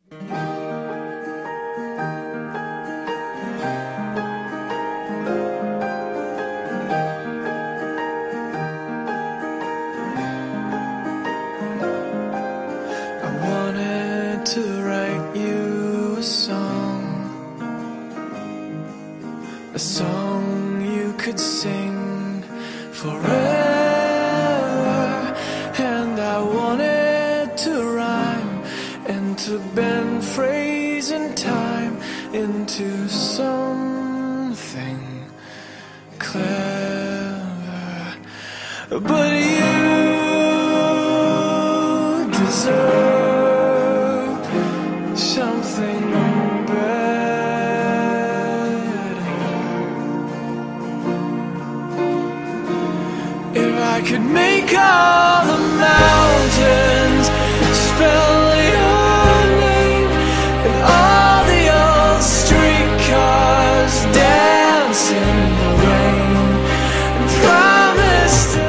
To write you a song you could sing forever, and I wanted to rhyme and to bend phrase and time into something clever, but you deserve something better. If I could make all the mountains spell your name, and all the old streetcars dance in the rain, and promise to